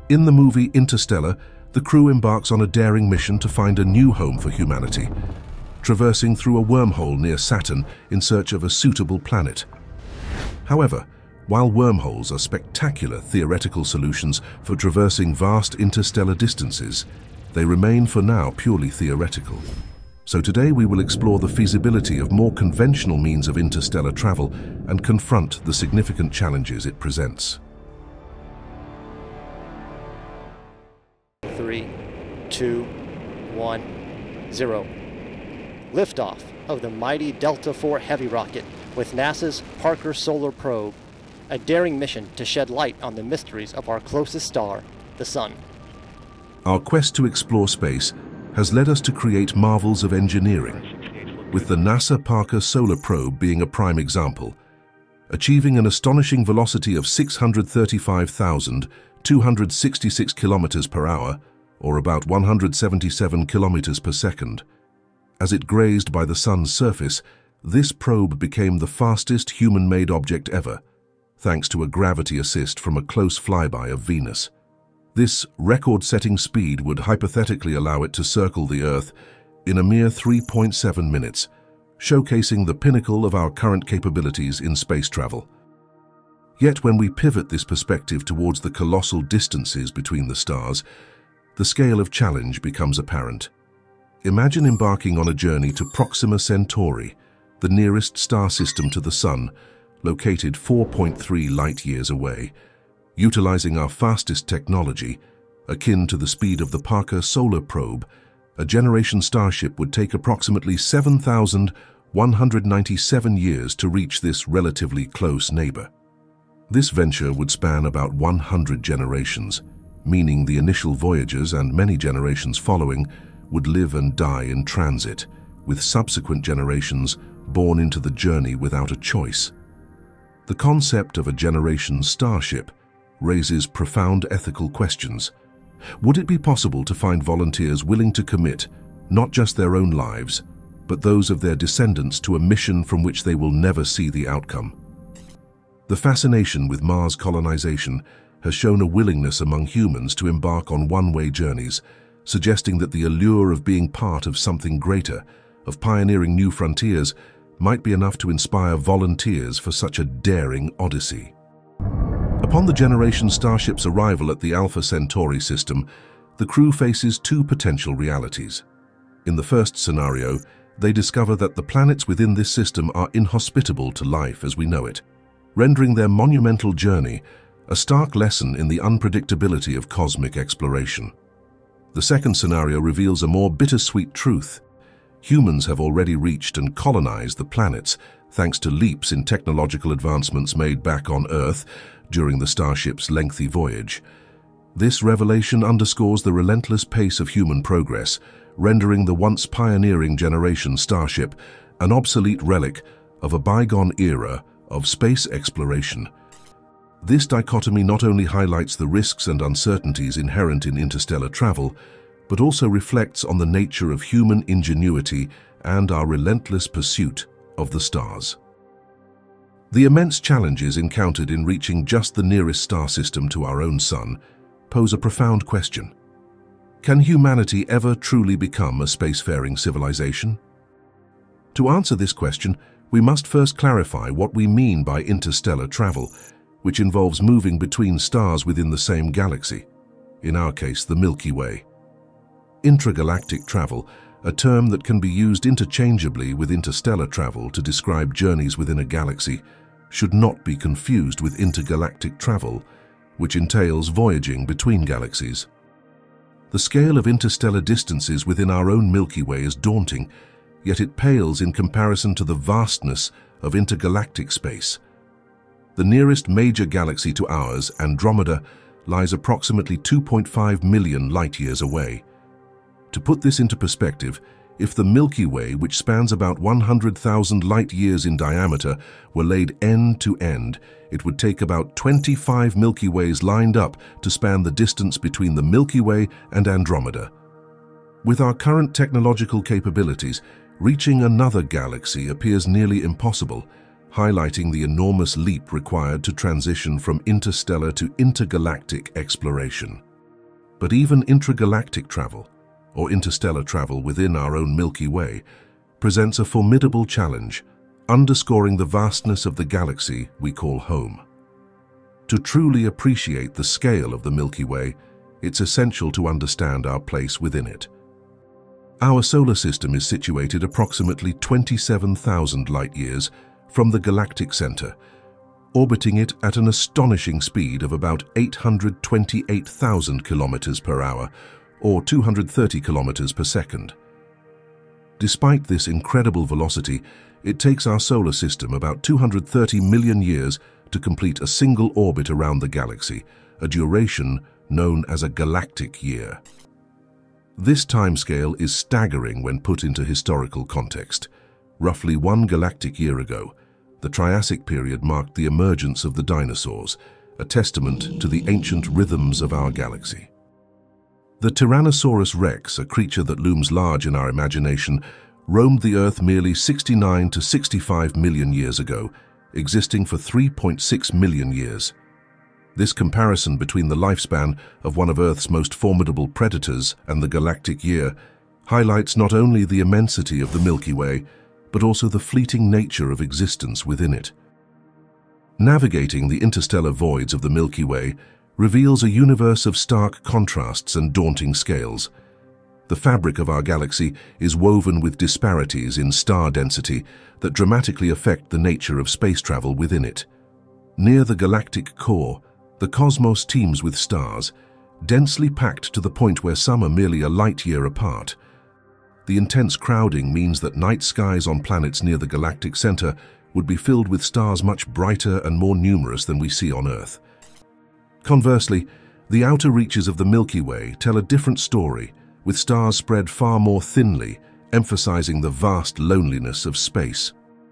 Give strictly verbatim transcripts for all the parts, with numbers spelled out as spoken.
In the movie Interstellar, the crew embarks on a daring mission to find a new home for humanity, traversing through a wormhole near Saturn in search of a suitable planet. However, while wormholes are spectacular theoretical solutions for traversing vast interstellar distances, they remain for now purely theoretical. So today we will explore the feasibility of more conventional means of interstellar travel and confront the significant challenges it presents. Three, two, one, zero. Liftoff of the mighty Delta four Heavy rocket with NASA's Parker Solar Probe, a daring mission to shed light on the mysteries of our closest star, the Sun. Our quest to explore space has led us to create marvels of engineering, with the NASA Parker Solar Probe being a prime example, achieving an astonishing velocity of six hundred thirty-five thousand two hundred sixty-six kilometers per hour, or about one hundred seventy-seven kilometers per second. As it grazed by the Sun's surface, this probe became the fastest human-made object ever, thanks to a gravity assist from a close flyby of Venus. This record-setting speed would hypothetically allow it to circle the Earth in a mere three point seven minutes, showcasing the pinnacle of our current capabilities in space travel. Yet when we pivot this perspective towards the colossal distances between the stars, the scale of challenge becomes apparent. Imagine embarking on a journey to Proxima Centauri, the nearest star system to the Sun, located four point three light-years away. Utilizing our fastest technology, akin to the speed of the Parker Solar Probe, a generation starship would take approximately seven thousand one hundred ninety-seven years to reach this relatively close neighbor. This venture would span about one hundred generations, meaning the initial voyagers and many generations following would live and die in transit, with subsequent generations born into the journey without a choice. The concept of a generation starship raises profound ethical questions. Would it be possible to find volunteers willing to commit not just their own lives, but those of their descendants to a mission from which they will never see the outcome? The fascination with Mars colonization has shown a willingness among humans to embark on one-way journeys, suggesting that the allure of being part of something greater, of pioneering new frontiers, might be enough to inspire volunteers for such a daring odyssey. Upon the generation starship's arrival at the Alpha Centauri system, the crew faces two potential realities. In the first scenario, they discover that the planets within this system are inhospitable to life as we know it, rendering their monumental journey a stark lesson in the unpredictability of cosmic exploration. The second scenario reveals a more bittersweet truth. Humans have already reached and colonized the planets thanks to leaps in technological advancements made back on Earth during the starship's lengthy voyage. This revelation underscores the relentless pace of human progress, rendering the once pioneering generation starship an obsolete relic of a bygone era of space exploration. This dichotomy not only highlights the risks and uncertainties inherent in interstellar travel, but also reflects on the nature of human ingenuity and our relentless pursuit of the stars. The immense challenges encountered in reaching just the nearest star system to our own sun pose a profound question. Can humanity ever truly become a spacefaring civilization? To answer this question, we must first clarify what we mean by interstellar travel, which involves moving between stars within the same galaxy, in our case the Milky Way. Intragalactic travel, a term that can be used interchangeably with interstellar travel to describe journeys within a galaxy, should not be confused with intergalactic travel, which entails voyaging between galaxies. The scale of interstellar distances within our own Milky Way is daunting, yet it pales in comparison to the vastness of intergalactic space. The nearest major galaxy to ours, Andromeda, lies approximately two point five million light-years away. To put this into perspective, if the Milky Way, which spans about one hundred thousand light-years in diameter, were laid end to end, it would take about twenty-five Milky Ways lined up to span the distance between the Milky Way and Andromeda. With our current technological capabilities, reaching another galaxy appears nearly impossible, highlighting the enormous leap required to transition from interstellar to intergalactic exploration. But even intragalactic travel, or interstellar travel within our own Milky Way, presents a formidable challenge, underscoring the vastness of the galaxy we call home. To truly appreciate the scale of the Milky Way, it's essential to understand our place within it. Our solar system is situated approximately twenty-seven thousand light-years from the galactic center, orbiting it at an astonishing speed of about eight hundred twenty-eight thousand kilometers per hour, or two hundred thirty kilometers per second. Despite this incredible velocity, it takes our solar system about two hundred thirty million years to complete a single orbit around the galaxy, a duration known as a galactic year. This timescale is staggering when put into historical context. Roughly one galactic year ago, the Triassic period marked the emergence of the dinosaurs, a testament to the ancient rhythms of our galaxy. The Tyrannosaurus rex, a creature that looms large in our imagination, roamed the Earth merely sixty-nine to sixty-five million years ago, existing for three point six million years. This comparison between the lifespan of one of Earth's most formidable predators and the galactic year highlights not only the immensity of the Milky Way, but also the fleeting nature of existence within it. Navigating the interstellar voids of the Milky Way reveals a universe of stark contrasts and daunting scales. The fabric of our galaxy is woven with disparities in star density that dramatically affect the nature of space travel within it. Near the galactic core, the cosmos teems with stars, densely packed to the point where some are merely a light year apart. The intense crowding means that night skies on planets near the galactic center would be filled with stars much brighter and more numerous than we see on Earth. Conversely, the outer reaches of the Milky Way tell a different story, with stars spread far more thinly, emphasizing the vast loneliness of space.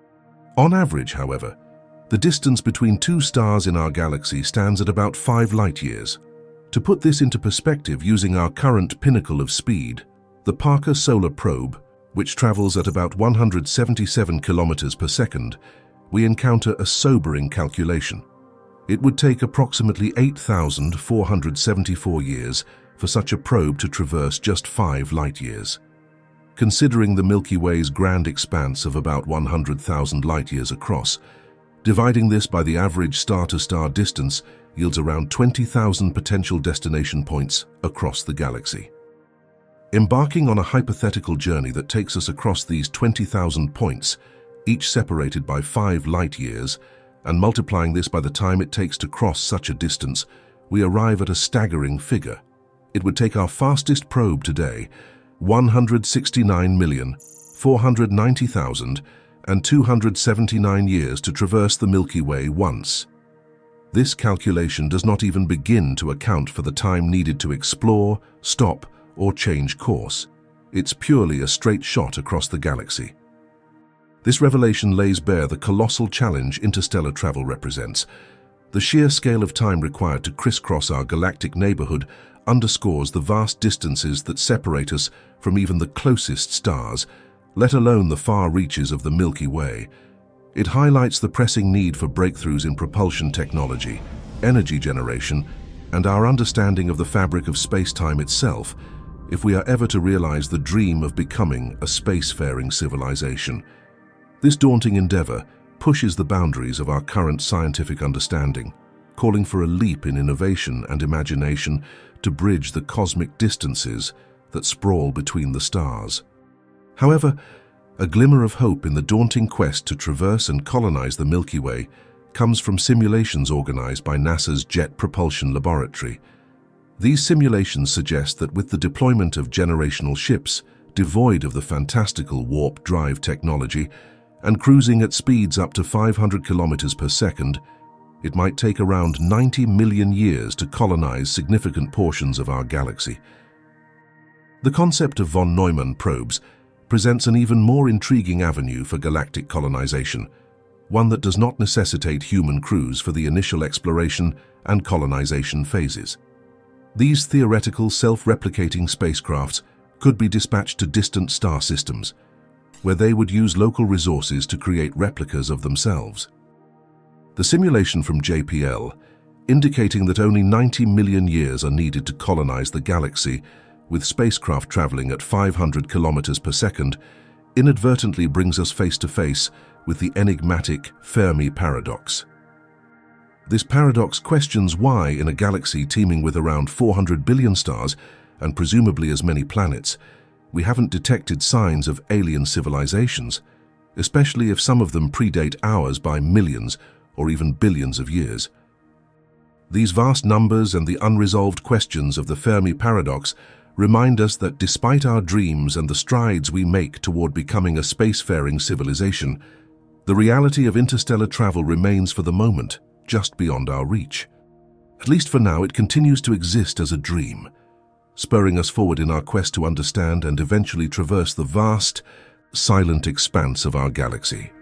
On average, however, the distance between two stars in our galaxy stands at about five light-years. To put this into perspective using our current pinnacle of speed, the Parker Solar Probe, which travels at about one hundred seventy-seven kilometers per second, we encounter a sobering calculation. It would take approximately eight thousand four hundred seventy-four years for such a probe to traverse just five light-years. Considering the Milky Way's grand expanse of about one hundred thousand light-years across, dividing this by the average star-to-star distance yields around twenty thousand potential destination points across the galaxy. Embarking on a hypothetical journey that takes us across these twenty thousand points, each separated by five light-years, and multiplying this by the time it takes to cross such a distance, we arrive at a staggering figure. It would take our fastest probe today, one hundred sixty-nine million, four hundred ninety thousand, and two hundred seventy-nine years to traverse the Milky Way once. This calculation does not even begin to account for the time needed to explore, stop, or change course. It's purely a straight shot across the galaxy. This revelation lays bare the colossal challenge interstellar travel represents. The sheer scale of time required to crisscross our galactic neighborhood underscores the vast distances that separate us from even the closest stars, let alone the far reaches of the Milky Way. It highlights the pressing need for breakthroughs in propulsion technology, energy generation, and our understanding of the fabric of space-time itself, if we are ever to realize the dream of becoming a spacefaring civilization. This daunting endeavor pushes the boundaries of our current scientific understanding, calling for a leap in innovation and imagination to bridge the cosmic distances that sprawl between the stars. However, a glimmer of hope in the daunting quest to traverse and colonize the Milky Way comes from simulations organized by NASA's Jet Propulsion Laboratory. These simulations suggest that with the deployment of generational ships devoid of the fantastical warp drive technology and cruising at speeds up to five hundred kilometers per second, it might take around ninety million years to colonize significant portions of our galaxy. The concept of von Neumann probes presents an even more intriguing avenue for galactic colonization, one that does not necessitate human crews for the initial exploration and colonization phases. These theoretical self-replicating spacecrafts could be dispatched to distant star systems, where they would use local resources to create replicas of themselves. The simulation from J P L indicating that only ninety million years are needed to colonize the galaxy, with spacecraft traveling at five hundred kilometers per second, inadvertently brings us face to face with the enigmatic Fermi Paradox. This paradox questions why, in a galaxy teeming with around four hundred billion stars and presumably as many planets, we haven't detected signs of alien civilizations, especially if some of them predate ours by millions or even billions of years. These vast numbers and the unresolved questions of the Fermi Paradox remind us that despite our dreams and the strides we make toward becoming a spacefaring civilization, the reality of interstellar travel remains for the moment just beyond our reach. At least for now, it continues to exist as a dream, spurring us forward in our quest to understand and eventually traverse the vast, silent expanse of our galaxy.